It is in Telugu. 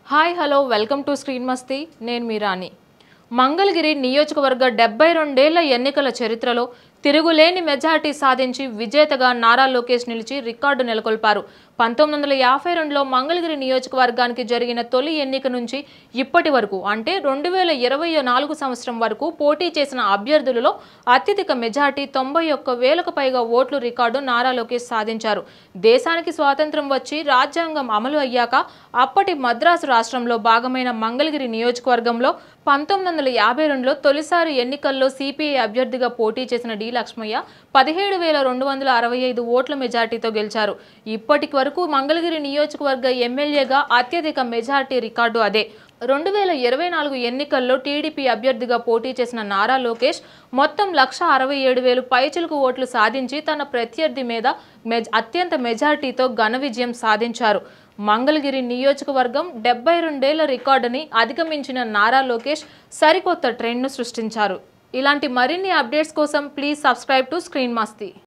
Hi hello welcome to screen Masti నేను మీ రాణి. మంగళగిరి నియోజకవర్గ 72 ఏళ్ల ఎన్నికల చరిత్రలో తిరుగులేని మెజారిటీ సాధించి విజేతగా నారా లోకేష్ నిలిచి రికార్డు నెలకొల్పారు. 1952లో మంగళగిరి నియోజకవర్గానికి జరిగిన తొలి ఎన్నిక నుంచి ఇప్పటి వరకు అంటే 2024 సంవత్సరం వరకు పోటీ చేసిన అభ్యర్థులలో అత్యధిక మెజారిటీ 91,000కు పైగా ఓట్లు రికార్డు నారా లోకేష్ సాధించారు. దేశానికి స్వాతంత్ర్యం వచ్చి రాజ్యాంగం అమలు అయ్యాక అప్పటి మద్రాసు రాష్ట్రంలో భాగమైన మంగళగిరి నియోజకవర్గంలో 1952లో తొలిసారి ఎన్నికల్లో సిపిఐ అభ్యర్థిగా పోటీ చేసిన డి లక్ష్మయ్య 17,265 ఓట్ల మెజార్టీతో గెలిచారు. ఇప్పటి వరకు మంగళగిరి నియోజకవర్గ ఎమ్మెల్యేగా అత్యధిక మెజార్టీ రికార్డు అదే. 2024 ఎన్నికల్లో టీడీపీ అభ్యర్థిగా పోటీ చేసిన నారా లోకేష్ మొత్తం 1,67,000 పైచిలుకు ఓట్లు సాధించి తన ప్రత్యర్థి మీద అత్యంత మెజార్టీతో ఘన విజయం సాధించారు. మంగళగిరి నియోజకవర్గం 72 ఏళ్ల రికార్డుని అధిగమించిన నారా లోకేష్ సరికొత్త ట్రెండ్ను సృష్టించారు. ఇలాంటి మరిన్ని అప్డేట్స్ కోసం please subscribe to screen Masti.